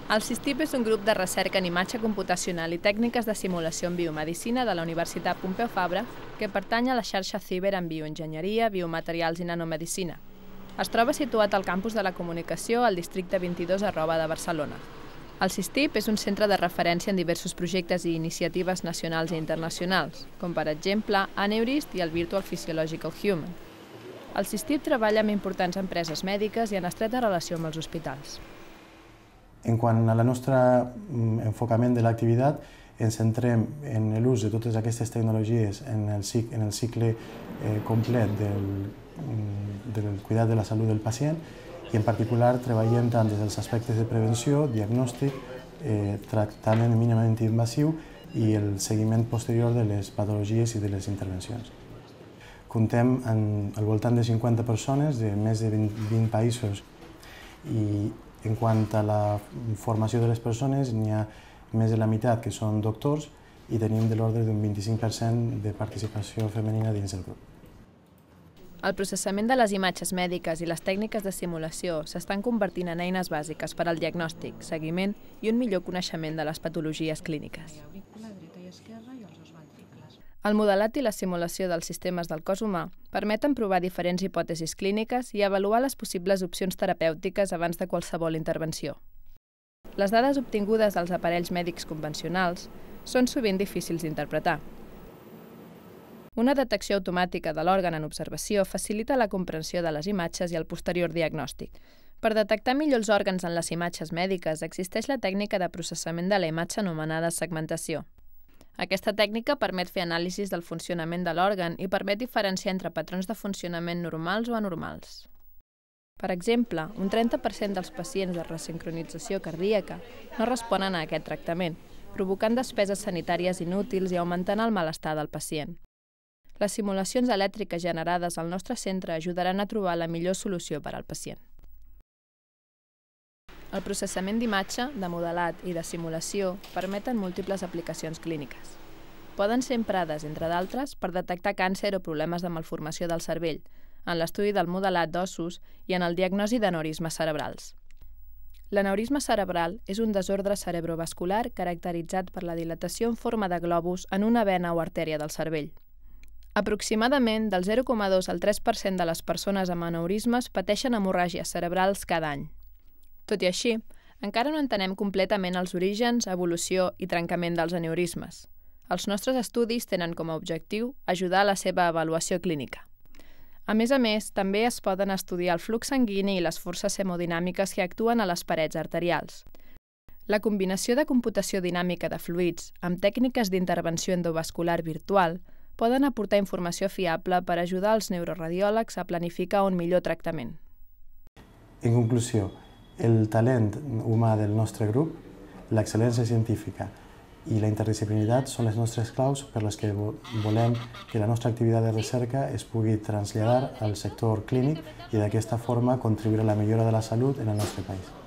El CISTIP és un grup de recerca en imatge computacional i tècniques de simulació en biomedicina de la Universitat Pompeu Fabra, que pertany a la xarxa Ciber en bioenginyeria, biomaterials i nanomedicina. Es troba situat al campus de la comunicació al districte 22 de Barcelona. El CISTIP és un centre de referència en diversos projectes i iniciatives nacionals i internacionals, com per exemple Aneurist i el Virtual Physiological Human. El CISTIP treballa amb importants empreses mèdiques i en estreta relació amb els hospitals. En quant al nostre enfocament de l'activitat, ens centrem en l'ús de totes aquestes tecnologies en el cicle complet del cuidat de la salut del pacient i en particular treballem tant des dels aspectes de prevenció, diagnòstic, tractament mínimament invasiu i el seguiment posterior de les patologies i de les intervencions. Comptem al voltant de 50 persones de més de 20 països i en quant a la formació de les persones n'hi ha més de la meitat que són doctors i tenim de l'ordre d'un 25% de participació femenina dins del grup. El processament de les imatges mèdiques i les tècniques de simulació s'estan convertint en eines bàsiques per al diagnòstic, seguiment i un millor coneixement de les patologies clíniques. El modelat i la simulació dels sistemes del cos humà permeten provar diferents hipòtesis clíniques i avaluar les possibles opcions terapèutiques abans de qualsevol intervenció. Les dades obtingudes dels aparells mèdics convencionals són sovint difícils d'interpretar. Una detecció automàtica de l'òrgan en observació facilita la comprensió de les imatges i el posterior diagnòstic. Per detectar millor els òrgans en les imatges mèdiques existeix la tècnica de processament de la imatge anomenada segmentació. Aquesta tècnica permet fer anàlisis del funcionament de l'òrgan i permet diferenciar entre patrons de funcionament normals o anormals. Per exemple, un 30% dels pacients de resincronització cardíaca no responen a aquest tractament, provocant despeses sanitàries inútils i augmentant el malestar del pacient. Les simulacions elèctriques generades al nostre centre ajudaran a trobar la millor solució per al pacient. El processament d'imatge, de modelat i de simulació permeten múltiples aplicacions clíniques. Poden ser emprades, entre d'altres, per detectar càncer o problemes de malformació del cervell, en l'estudi del modelat d'ossos i en el diagnosi d'aneurismes cerebrals. L'aneurisme cerebral és un desordre cerebrovascular caracteritzat per la dilatació en forma de globus en una vena o artèria del cervell. Aproximadament del 0,2 al 3% de les persones amb aneurismes pateixen hemorràgies cerebrals cada any. Tot i així, encara no entenem completament els orígens, evolució i trencament dels aneurismes. Els nostres estudis tenen com a objectiu ajudar a la seva avaluació clínica. A més, també es poden estudiar el flux sanguini i les forces hemodinàmiques que actuen a les parets arterials. La combinació de computació dinàmica de fluids amb tècniques d'intervenció endovascular virtual poden aportar informació fiable per ajudar els neuroradiòlegs a planificar un millor tractament. En conclusió, el talent humà del nostre grup, l'excel·lència científica i la interdisciplinitat són les nostres claus per les que volem que la nostra activitat de recerca es pugui traslladar al sector clínic i d'aquesta forma contribuir a la millora de la salut en el nostre país.